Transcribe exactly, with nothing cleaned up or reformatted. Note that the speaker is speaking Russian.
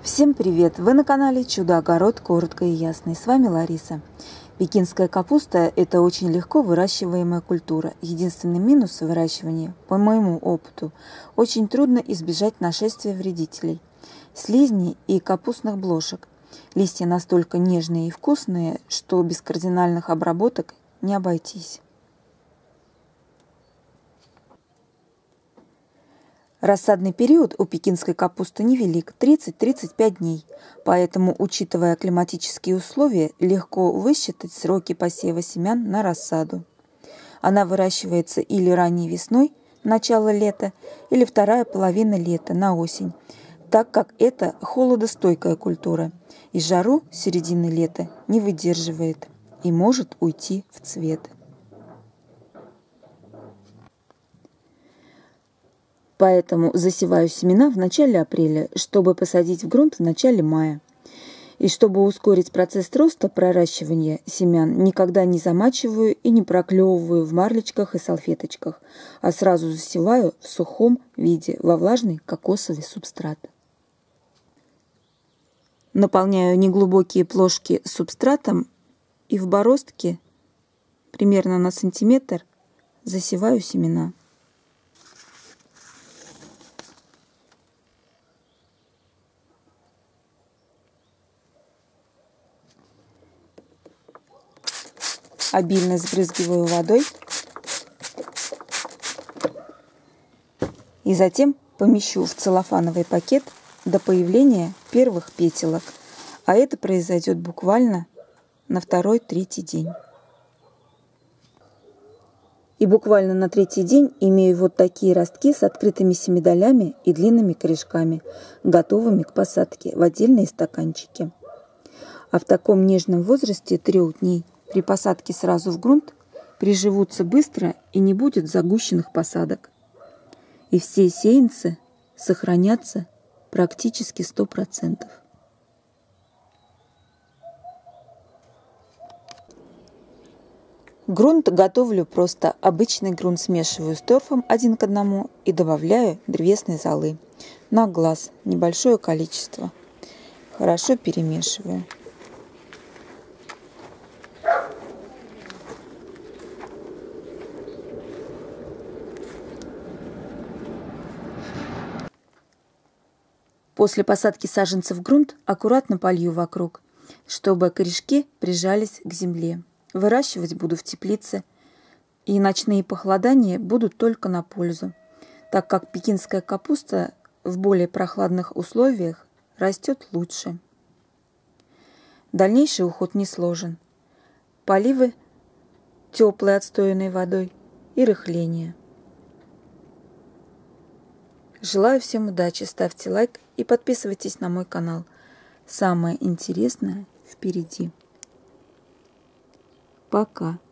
Всем привет! Вы на канале Чудо-огород коротко и ясно. И с вами Лариса. Пекинская капуста – это очень легко выращиваемая культура. Единственный минус выращивания, по моему опыту, очень трудно избежать нашествия вредителей – слизней и капустных блошек. Листья настолько нежные и вкусные, что без кардинальных обработок не обойтись. Рассадный период у пекинской капусты невелик – тридцать-тридцать пять дней, поэтому, учитывая климатические условия, легко высчитать сроки посева семян на рассаду. Она выращивается или ранней весной, начало лета, или вторая половина лета, на осень, так как это холодостойкая культура, и жару середины лета не выдерживает и может уйти в цвет. Поэтому засеваю семена в начале апреля, чтобы посадить в грунт в начале мая. И чтобы ускорить процесс роста проращивания семян, никогда не замачиваю и не проклевываю в марлечках и салфеточках, а сразу засеваю в сухом виде во влажный кокосовый субстрат. Наполняю неглубокие плошки субстратом и в бороздке примерно на сантиметр засеваю семена. Обильно сбрызгиваю водой и затем помещу в целлофановый пакет до появления первых петелок, а это произойдет буквально на второй-третий день. И буквально на третий день имею вот такие ростки с открытыми семидолями и длинными корешками, готовыми к посадке в отдельные стаканчики. А в таком нежном возрасте трех дней при посадке сразу в грунт приживутся быстро и не будет загущенных посадок. И все сеянцы сохранятся практически сто процентов. Грунт готовлю просто. Обычный грунт смешиваю с торфом один к одному и добавляю древесной золы. На глаз небольшое количество. Хорошо перемешиваю. После посадки саженцев в грунт аккуратно полью вокруг, чтобы корешки прижались к земле. Выращивать буду в теплице, и ночные похолодания будут только на пользу, так как пекинская капуста в более прохладных условиях растет лучше. Дальнейший уход не сложен. Поливы теплой отстоянной водой и рыхление. Желаю всем удачи, ставьте лайк и подписывайтесь на мой канал. Самое интересное впереди. Пока.